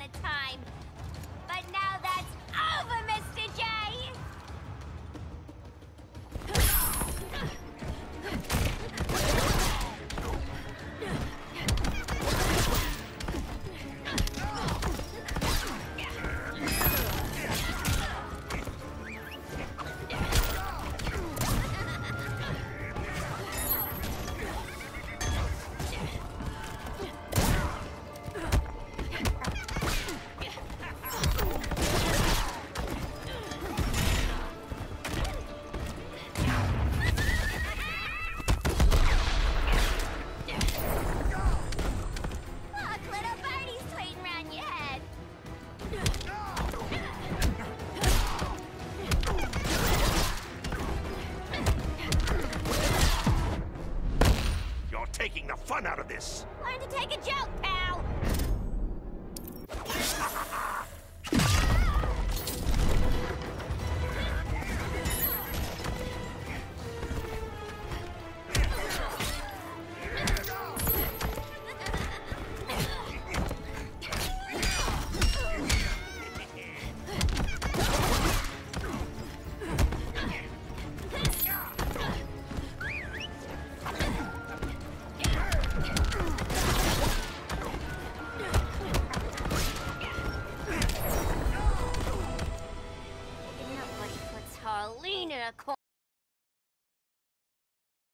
of time. But now that's over, Mr. J! Taking the fun out of this. Learn to take a joke, pal.